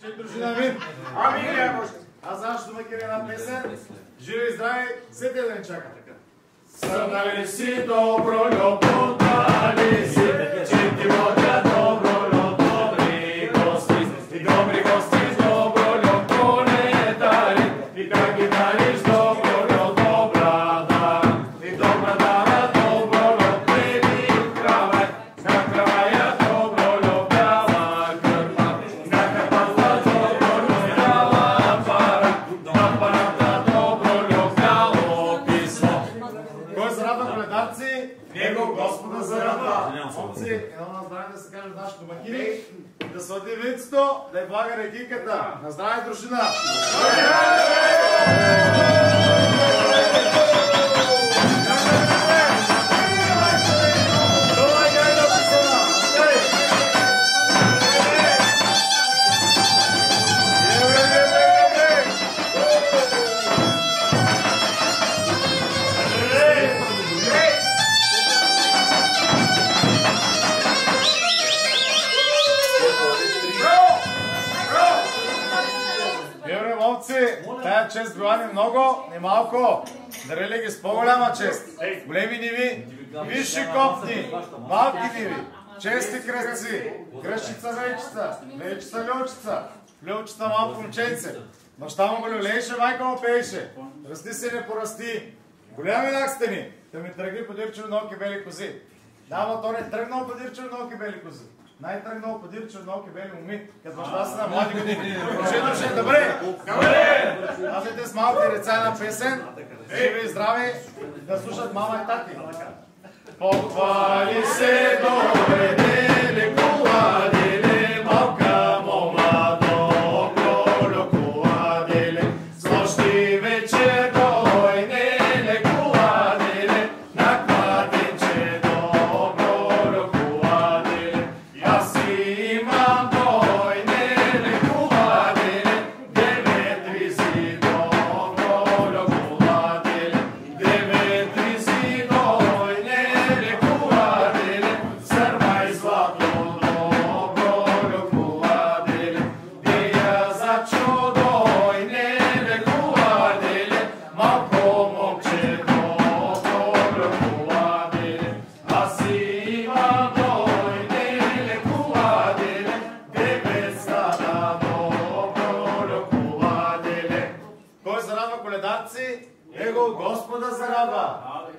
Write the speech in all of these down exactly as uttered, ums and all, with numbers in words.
Че дружина ми? Ами, не може. Аз знам, ще домакина една песен. Живи и здрави, сетя да ни чака така. Сърнали си добро любо, дали си, че ти водя добро любо, добри гости. И добри гости с добро любо не дали. И да ги дариш добро любо, брада. И добра дара, добро любо, и крава. На края добро любява кърпа. На кърпата добро любява пара. На парата добро любяло писмо. Кой се радва, гледаци? Него Господа зарадва. Отци, едно на здраве да се каже нашите домакини. Да слади винцето, да е блага рекиката. На здраве, дружина! Тая чест била ни много, не малко. Дарили ги с по-голяма чест. Големи ниви, висши копни, малки ниви, чести кръстци, кръщица лейчица, лейчица лючица, лючица малко момченце. Баща му го люлееше, майка му пееше. Расти се не порасти. Голями накстени, да ми тръгни подир черноки бели кози. Да, но то не тръгнал подир черноки бели кози. Най-тръгнал подир черноки бели моми, като баща си на млади години. Продължи, добре! Добре! Аз идете с малки деца една песен, живи и здрави, да слушат мама и тати. Похвали се, добре, деле, кула, деле, малка мома, добро, кула, деле, с нощи вечер, дой, неле, кула, деле, на кладенче, добро, кула, деле, аз имам, дой, неле, кула, деле, девет ризи, добро, кула, деле, девет ризи, дой, неле, кула, деле, сървай злато, добро, кула, деле, дея за чудо, неле, кула, деле, малко момче, добро, кула, деле, аз имам, дой, неле, кула, деле, девет стада, добро, кула, деле. Кой зарадва, коледарци? Его Господа зарадва.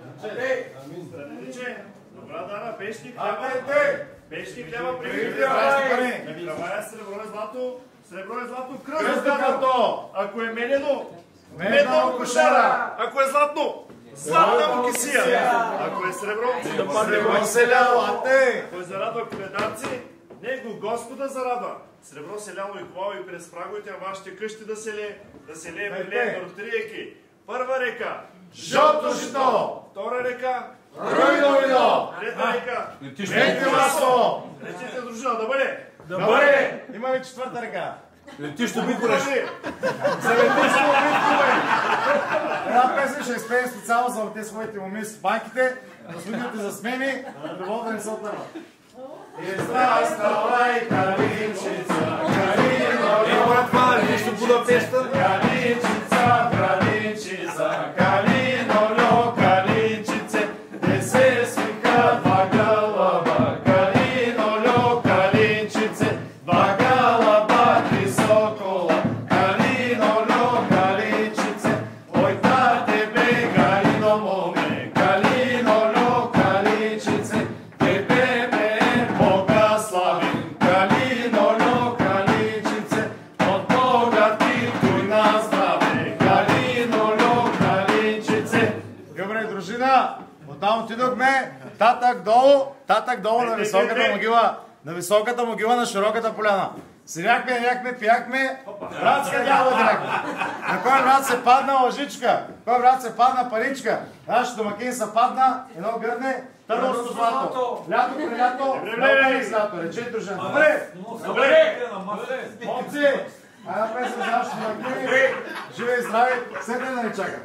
Добра дара, пешни А, хляба. те, те! Пешни хляба, Привет, привет. пари! Трава е сребро е злато, сребро е злато, кръст Кръст е злато. като! Ако е медено, Медна медна му му кошара. кошара. Ако е златно, златна Златна му му кисия. кисия. Ако е сребро, Сребро се ляло, а те! Кой зарадва коледарци, него Господа зарадва. Сребро се ляло и хубаво и през праговете на вашите къщи да се лее, да се лее Дайте. влее до три реки. Първа река, Жълто жито! втора река, Ройно вино! трета река. Вети масло! Речете дружина да бъде. Да бъде! Има ли четвърта река? Летищо Биколеш. За летищо Биколеш! Една песен ще изпеем специално за те своите моми с банките, да слушате за смени, любов да не се отърва. Издрай, ставай, калинчица, калино, Е, брат, това е нещо Будапешта. калинчица, калинчица, калино, льо, калинчице, не се свика два гълъба, калино, льо, калинчице, два гълъба, три сокола, калино, льо, калинчице, ой, та тебе, калино, моме, калино, льо, калинчице, тебе бе Бога славим, калино, льо, калинчице, от Бога ти той на здраве, калино, льо, калинчице. Добре, дружина, оттам отидохме, татък долу, татък долу на високата могила, на високата могила на широката поляна. Седяхме, яхме, пияхме, братска дяла директно. На кой брат се падна лъжичка, кой брат се падна паричка. Нашите домакин се падна, едно гърне, търновско злато. Лято при лято, пари злато. Рече дружина. Добре, Добре. момци, една песен за нашите домакини. Живи и здрави, седне да ни чакам.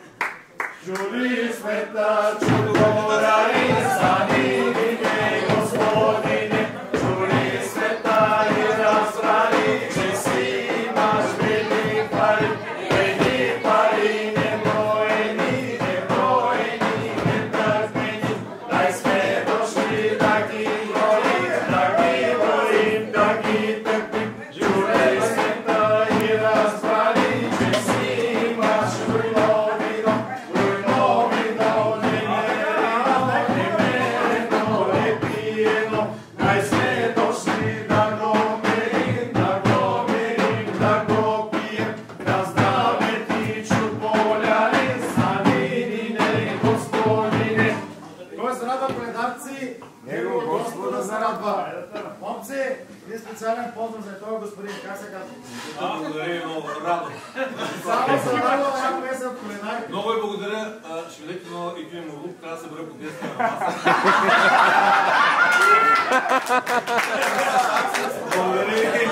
Чули света, чудора и стани, Господине, чули света и разбрали, че си специален поздрав за този господин. Как се казва? Благодаря ви много, Радо. Само за Радо, една песен от кулинарите. Много ви благодаря. Ще видите едно Икви Мурлук, трябва да се бъде по десет на маса. Благодаря ви.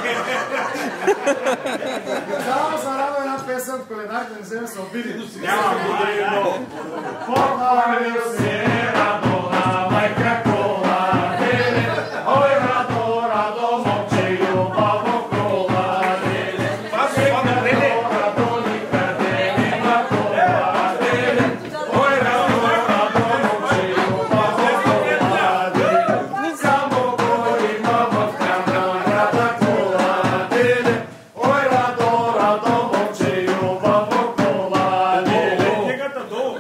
Само за Радо една песен от кулинарите, не вземе се обиди. Няма, благодаря ви много. Похвалил се Радо на майка кола, ой Радо, Радо, момче любаво кола, Радо никъде нема кола, ой Радо, Радо, момче любаво кола, само го има в камерата кола, ой Радо, Радо, момче любаво кола. Книгата долу.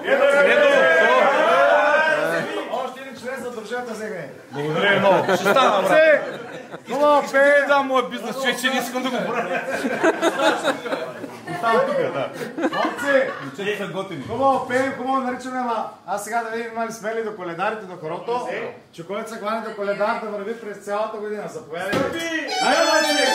Още един член за държавата вземе. Благодаря ви много. Ще стана, брат. Ще ви дам моя бизнес, че не искам да го правя. Остава тук, да. Момци! Момчета са готини. Хубаво пеем, хубаво наричаме, ама аз сега да видим мали смели до коледарите, до хорото, че който са главни до коледар да върви през цялата година. Заповядайте. Айде, майче!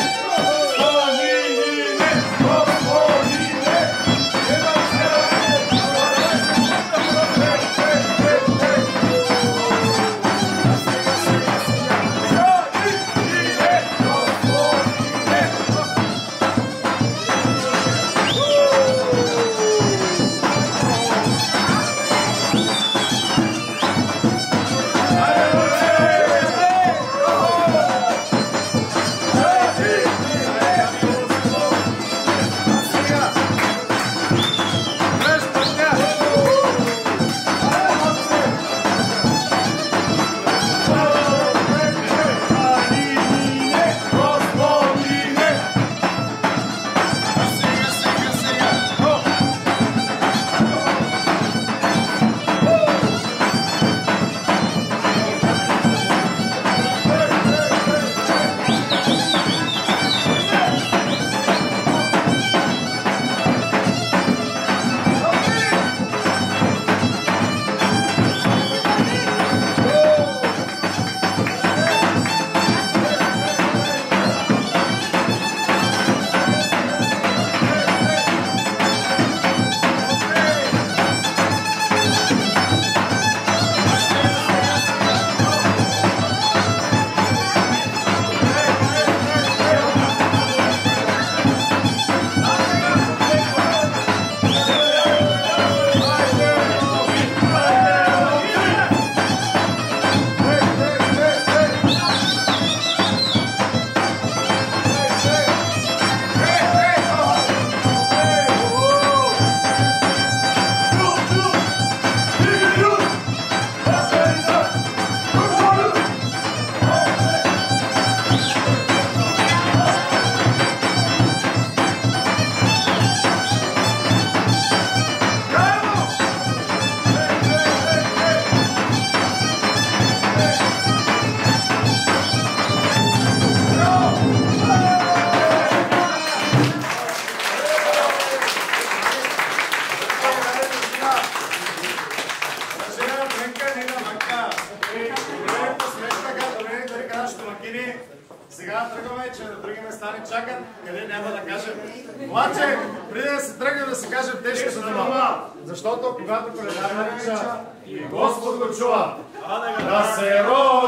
Сега тръгваме, че на други места ни чакат, къде няма да кажем. Обаче, преди да се тръгнем да се кажем тежката дума, защото когато коледар нарича и Господ го чува, да се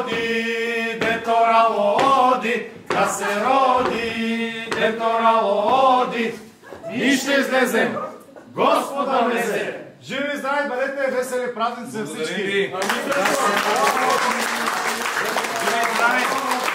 роди, дето рало оди, да се роди, дето рало оди, и ще излезем, Господа влезе. Живи и здрави, бъдете весели празници за всички. Благодаря ви.